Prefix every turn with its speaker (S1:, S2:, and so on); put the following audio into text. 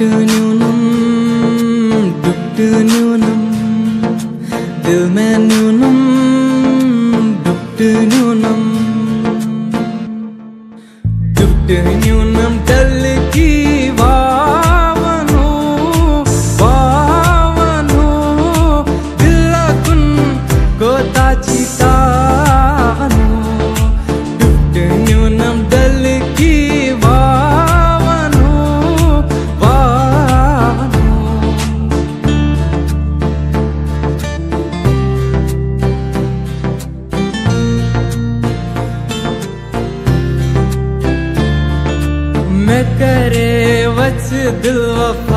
S1: न्यूनम दुप्ट न्यूनम दिल में न्यूनम दुप्ट न्यूनम दुप्ट न्यूनम डल की वावनो वावनो दिलकुन कोता चितानो दुप्ट न्यूनम डल की मैं करे वच दिल वफा